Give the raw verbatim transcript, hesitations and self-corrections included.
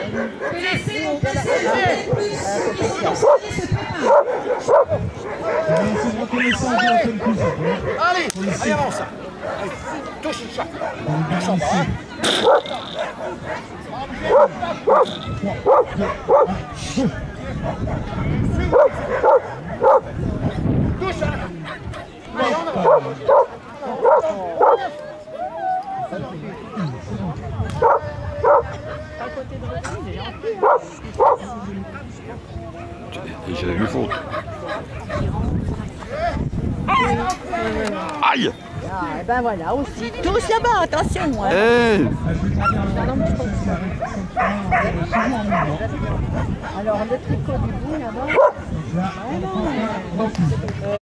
Allez, allez, avance. Allez, touche, ça. On s'en va, hein. Touche, hein. Allez, on avance. J'avais vu faute. Aïe! Ah, et ben voilà aussi. Tous là-bas, attention. Hein. Hey. Alors le tricot du bout là-bas.